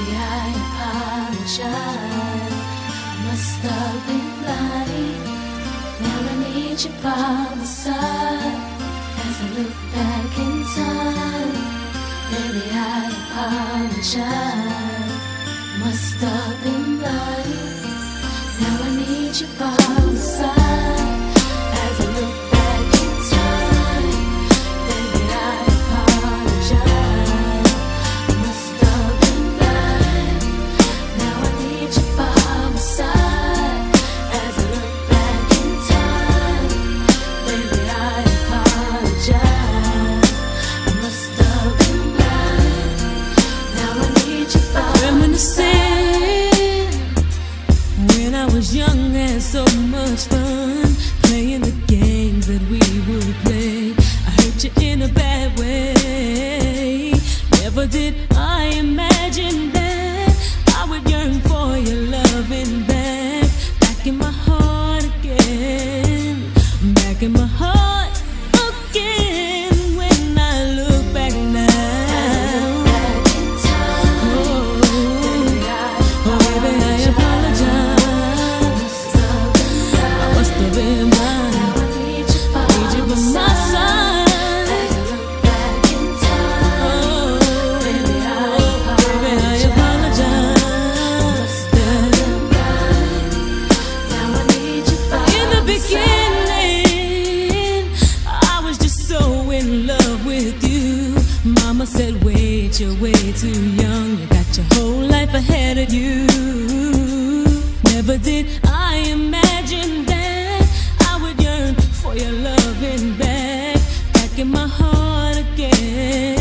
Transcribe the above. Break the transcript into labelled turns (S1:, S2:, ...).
S1: I apologize. I must have been blind. Now I need you by my side as I look back in time. Baby, I apologize. Must have been blind. Now I need you by my side as I look back in time. Baby, I apologize. Must have been blind. Now I need you by my side as I look back in time. Baby, I apologize. I must have been blind. Now I need you by my side.
S2: When I was young, had so much fun playing the games that we would play. I hurt you in a bad way. Never did I imagine that I would yearn for your loving back, back in my heart again, back in my heart again. When I look back now, Mama said, wait, you're way too young. You got your whole life ahead of you. Never did I imagine that I would yearn for your loving back, back in my heart again.